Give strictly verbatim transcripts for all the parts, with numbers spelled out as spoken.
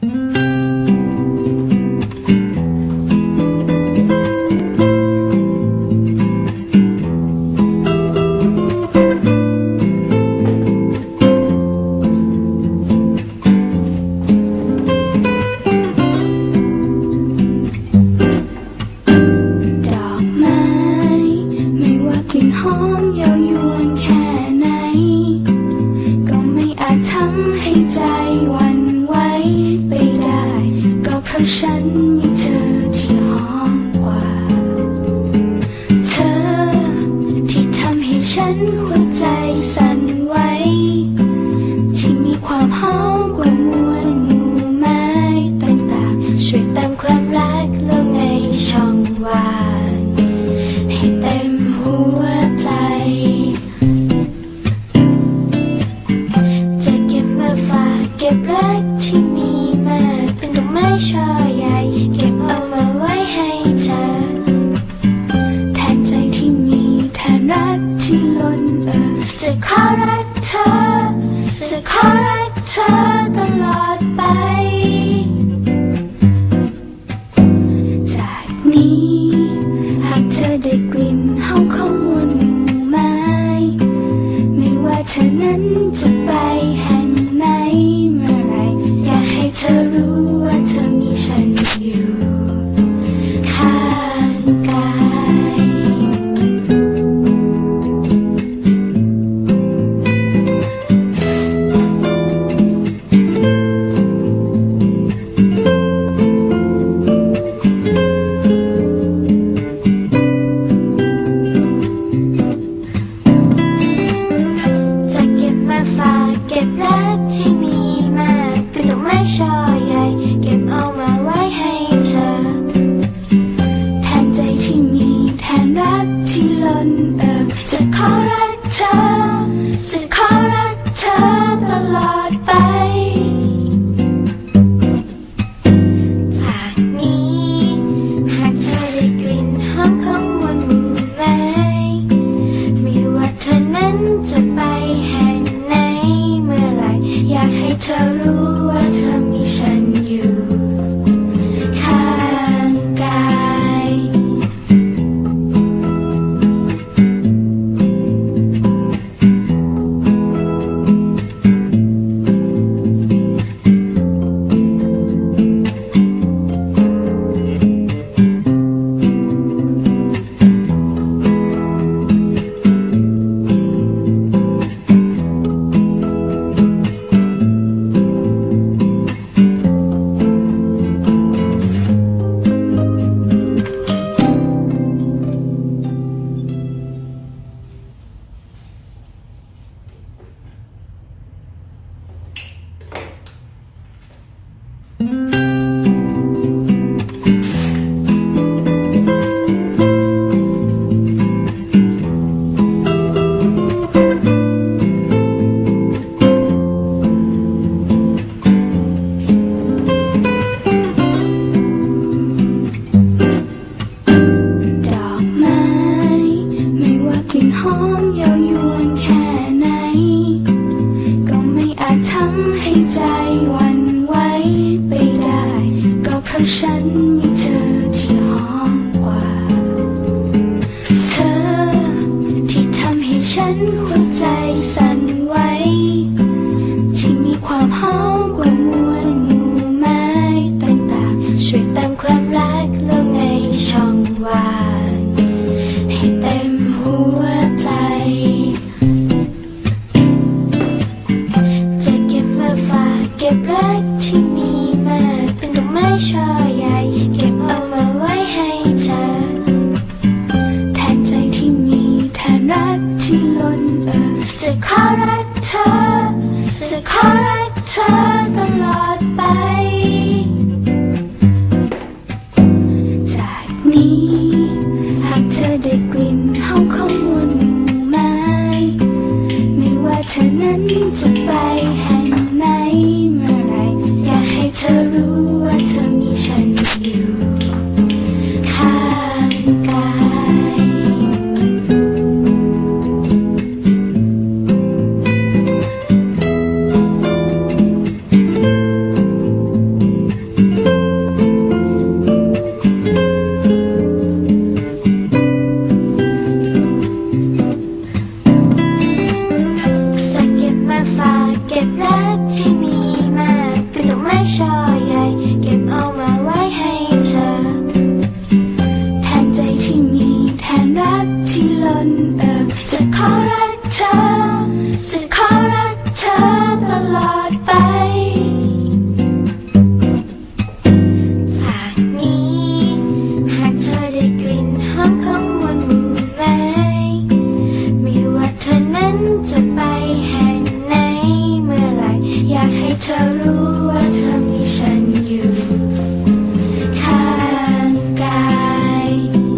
เที่มีมาเป็นดอกไม้ช่อใหญ่เก็บเอามาไว้ให้เธอแทนใจที่มีแทนรักที่ล้นเอ่อจะขอรักเธอจะขอรักเธอตลอดไปจากนี้หากเธอได้กลิ่นหอมของมนต์ไม้ไม่ว่าเธอนั้นจะไปแห่งไหนเมื่อไหร่อยากให้เธอรู้ว่าเธอมีฉันอยู่ข้างกาย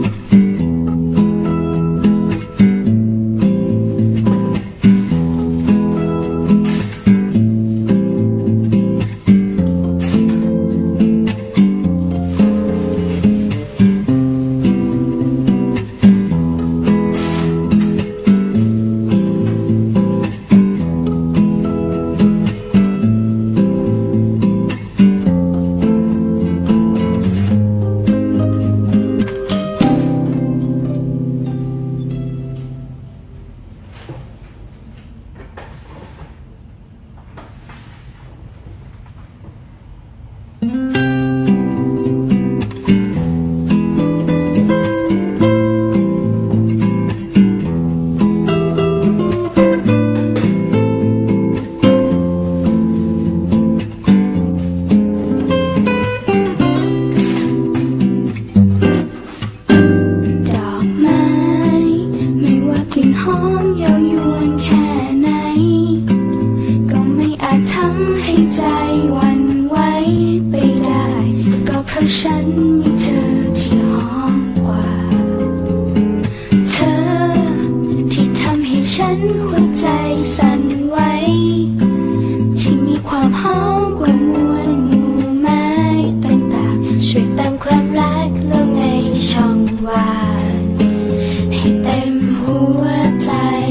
ฉันมีเธอที่หอมกว่าเธอที่ทำให้ฉันหัวใจสั่นไหวที่มีความหอมกว่ามวลหมู่ไม้ต่างๆช่วยเติมความรักลงในช่องว่างให้เต็มหัวใจ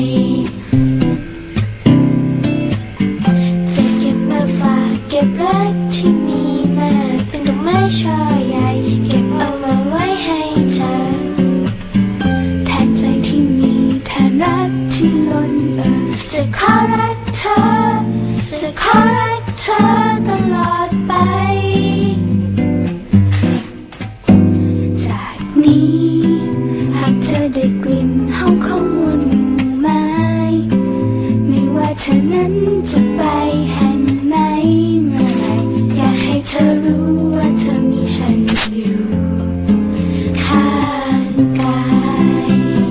จะเก็บมาฝากเก็บรักที่มีมาเป็นดอกไม้ช่อใหญ่เก็บเอามาไว้ให้เธอแทนใจที่มีแทนรักที่ล้นเอ่อจะขอรักเธอจะขอรักเธอตลอดไปจากนี้หากเธอได้กลิ่นหอมของมวลหมู่ไม้ไม่ว่าเธอนั้นจะไปแห่งไหนเมื่อไหร่อยากให้เธอรู้ว่าเธอมีฉันอยู่ข้างกาย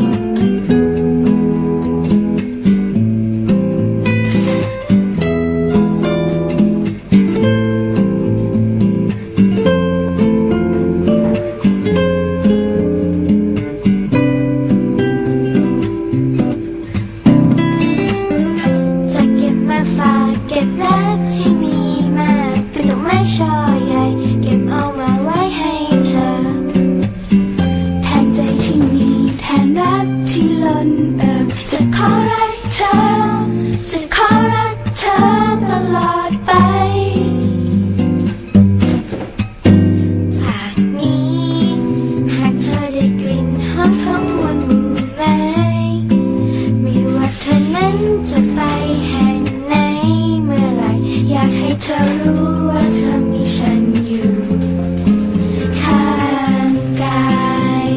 จะเก็บมาฝากเก็บรักที่มีมาเป็นดอกไม้ช่อใหญ่เก็บเอามาไว้ให้เธอแทนใจที่มีแทนรักที่ล้นเอ่อจะขอรักเธอจะขอรักเธอตลอดไปจากนี้หากเธอได้กลิ่นหอมของมวลหมู่ไม้ไม่ว่าเธอนั้นจะไปแห่งไหนเมื่อไหร่อยากให้เธอรู้ว่าเธอมีฉันอยู่ข้างกาย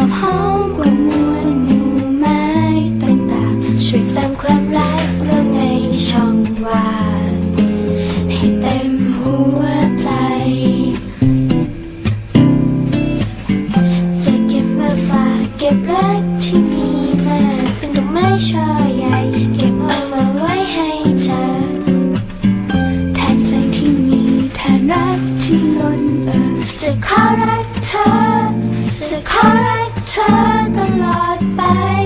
ความหอมกว่ามวลหมู่ไม้ต่างๆช่วยเติมความรักลงในช่องว่างให้เต็มหัวใจจะเก็บมาฝากเก็บรักที่มีมาเป็นดอกไม้ช่อใหญ่เก็บเอามาไว้ให้เธอแทนใจที่มีแทนรักที่ล้นเอ่อจะขอรักเธอจะขอรักเธอตลอดไป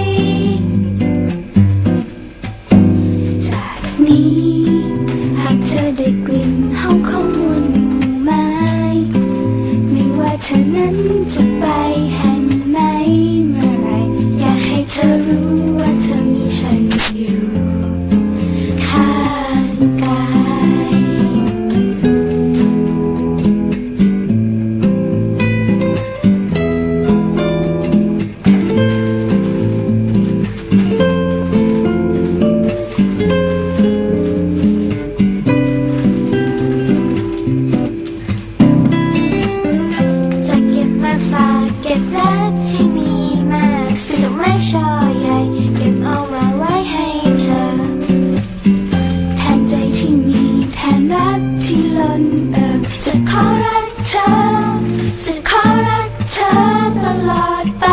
จากนี้หากเธอได้กลิ่นหอมของมวลหมู่ไม้ไม่ว่าเธอนั้นจะไปแห่งไหนเมื่อไรอยากให้เธอรู้ว่าเธอมีฉันอยู่ข้างกายจะเก็บมาฝากเก็บรักที่มีมาเป็นดอกไม้ช่อใหญ่เก็บเอามาไว้ให้เธอแทนใจที่มีแทนรักที่ล้นเอ่อจะขอรักเธอจะขอรักเธอตลอดไป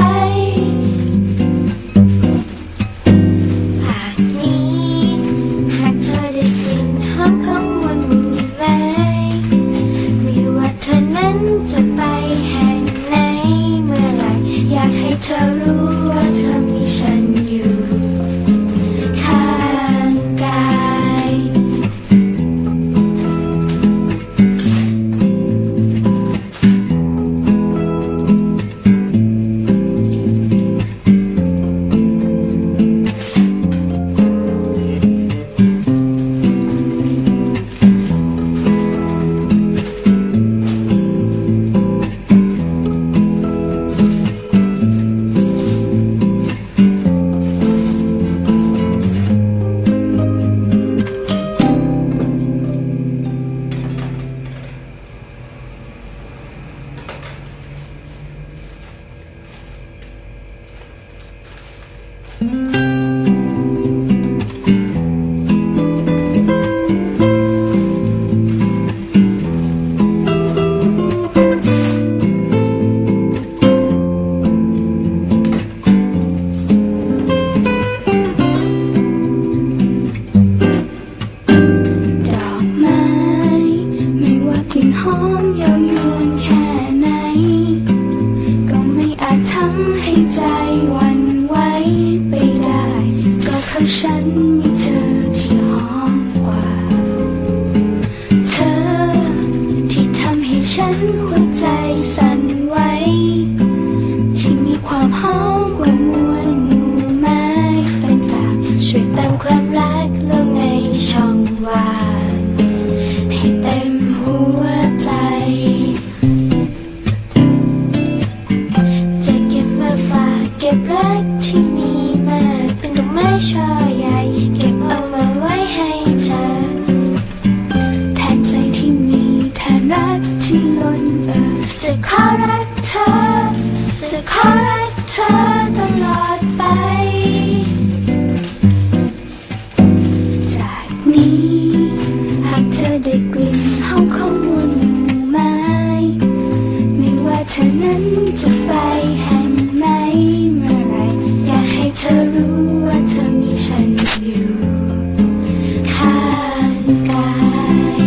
จากนี้หากเธอได้กลิ่นหอมของมวลหมู่ไม้ไม่ว่าเธอนั้นจะไปแห่งไหนเมื่อไรอยากให้เธอรู้ว่าเธอมีฉันอยู่ข้างกายดอกไม้ไม่ว่ากลิ่นหอมเย้ายวนแค่ไหนก็ไม่อาจทำให้ใจหวั่นไหวไปได้ก็เพราะฉันมีเธอที่หอมกว่าเธอที่ทำให้ฉันหัวใจสั่นไหวที่มีความหอมกว่ามวลหมู่ไม้ต่างๆช่วยเติมความรักลงในช่องว่างให้เต็มหัวใจจะเก็บมาฝากเก็บรักที่มีมาเป็นดอกไม้ช่อใหญ่เก็บเอามาไว้ให้เธอแทนใจที่มีแทนรักที่ล้นเอ่อจะขอรักเธอจะขอรักเธอตลอดไปจากนี้หากเธอได้กลิ่นหอมของมวลหมู่ไม้ไม่ว่าเธอนั้นจะไปแห่งไหนเมื่อไรอยากให้เธอรู้ว่าเธอมีฉันอยู่ข้างกาย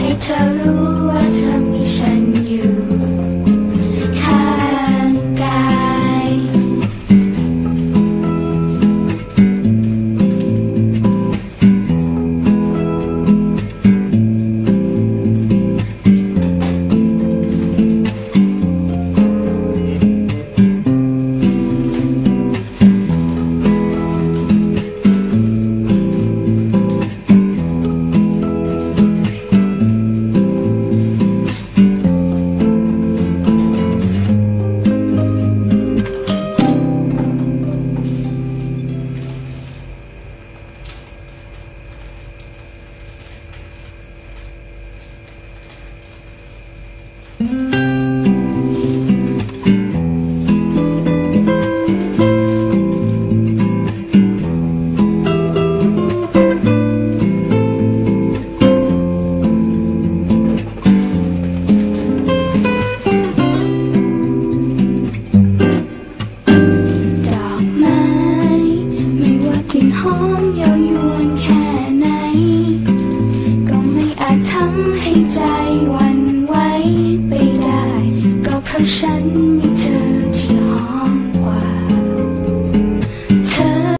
ให้เธอรู้ว่าเธอมีฉันอยู่ข้างกาย Mm-hmm.